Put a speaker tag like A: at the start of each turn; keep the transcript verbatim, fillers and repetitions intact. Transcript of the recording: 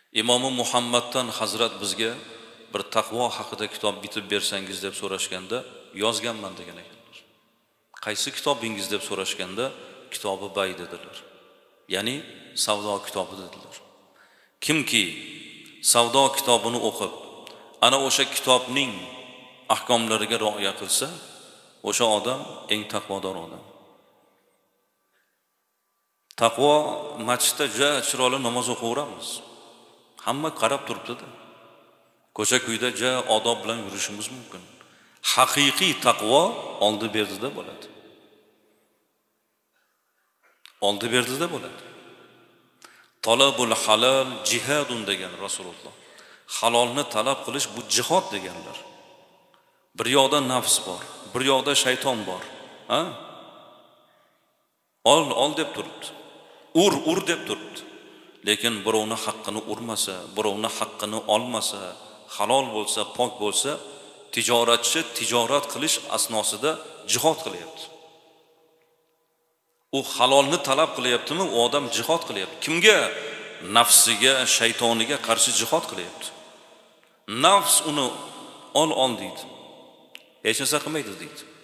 A: Imomi Muhammaddan Hazrat bizga bir taqvo haqida kitob bitib bersangiz deb so'rashganda yozganman degan ekanlar. Qaysi kitobingiz deb so'rashganda kitobi bay dedilar. Ya'ni savdo kitobi dedilar. Kimki savdo kitobini o'qib, ana o'sha kitobning ahkomlariga rioya qilsa, o'sha odam eng taqvodor odam. Taqvo masjidda juda chiroyli namoz o'qiyveramiz. Hamma qarab turibdi-da. Ko'cha-ko'yda juda odob bilan yurishimiz mumkin. Haqiqiy taqvo oldi berdida bo'ladi. Oldi berdida bo'ladi. Talabul halal jihadun degan Rasululloh. Halolni talab qilish bu jihad deganlar. Bir yoqda nafs bor, bir yoqda shayton bor. Ha? Ol, ol deb turibdi. Ur, ur deb turibdi. Lekin birovni haqqini urmasa, birovni haqqini olmasa, halol bo'lsa, pok bo'lsa, tijoratchi tijorat qilish asnosida jihad qilyapti. U halolni talab qilyaptimi? U odam jihad qilyapti. Kimga? Nafsiga, shaytoniga qarshi jihad qilyapti. Nafs uni ol ol deydi. Hech narsa qilmaydi deydi.